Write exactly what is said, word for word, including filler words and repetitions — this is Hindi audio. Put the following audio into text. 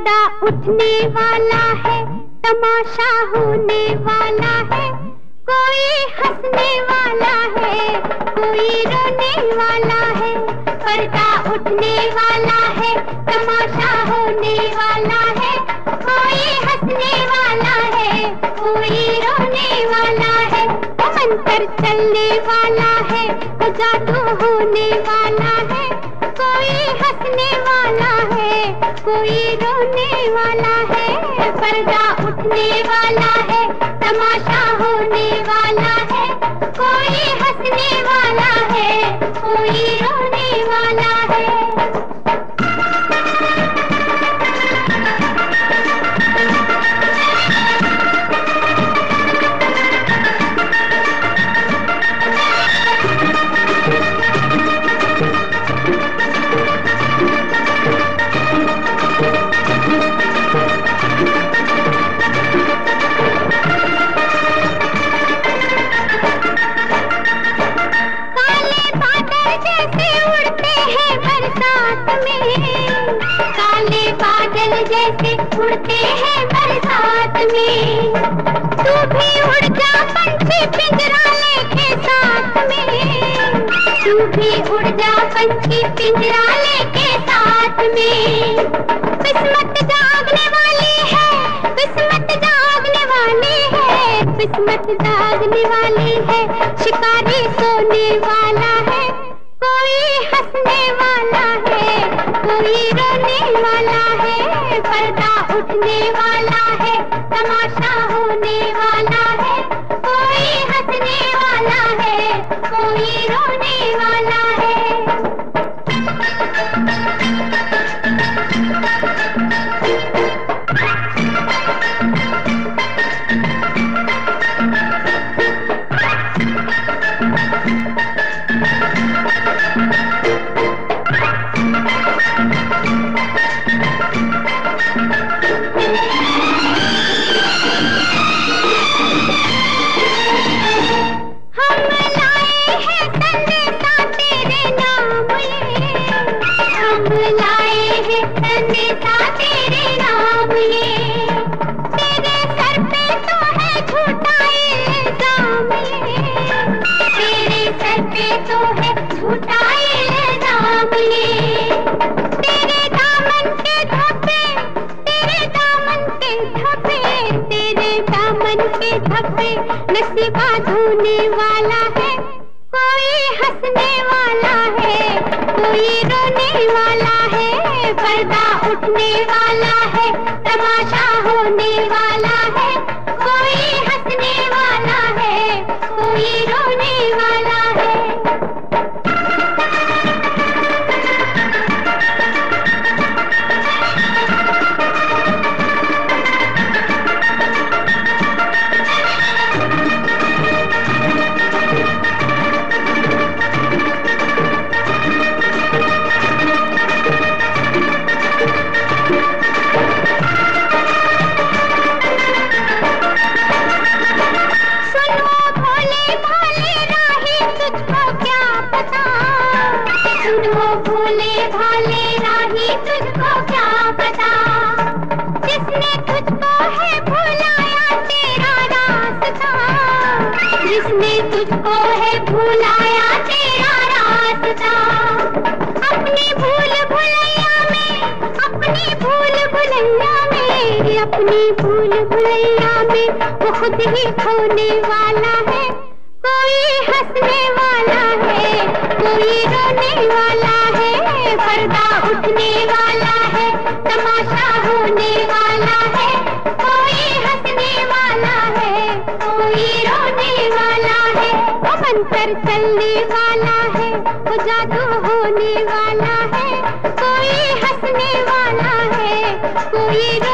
पर्दा उठने वाला है, तमाशा होने वाला है, कोई हंसने वाला है, कोई रोने वाला है। पर्दा उठने वाला है, तमाशा होने वाला है, कोई हंसने वाला है, कोई रोने वाला है। मंतर चलने वाला है, जादू होने वाला है, कोई हंसने वाला है, कोई रोने वाला है। पर्दा उठने वाला है, तमाशा होने वाला है, कोई हंसने वाला है, कोई रोने वाला है। काले बादल जैसे उड़ते हैं बरसात में, तू भी उड़ जा पंछी पिंजरा लेके साथ में, तू भी उड़ जा पंछी पिंजरा लेके साथ में। किस्मत जागने वाली है, किस्मत जागने वाली है, किस्मत जागने वाली है। शिकारी सोने वाला है, कोई हंसने वाला है, कोई रोने वाला है। पर्दा उठने वाला है, तमाशा होने वाला है, कोई हंसने वाला है, कोई रोने वाला है। नसीबा धोने वाला है, कोई हंसने वाला है, कोई रोने वाला है। पर्दा उठने वाला है, तमाशा होने वाला है, कोई हंसने वाला है, कोई रोने वाला है। भोले भाले राही तुझको क्या पता, जिसने तुझको है भुलाया तेरा रास्ता, जिसने तुझको है भुलाया तेरा रास्ता। अपनी भूल भुलैया में, अपनी भूल भुलैया में, अपनी भूल भुलैया में वो खुद ही खोने वाला है, कोई हंसने वाला है, कोई रोने वाला है। पर्दा उठने वाला है, तमाशा होने वाला है, कोई हंसने वाला है, कोई रोने वाला है। वो मंतर चलने वाला है, वो जादू होने वाला है, कोई हंसने वाला है, कोई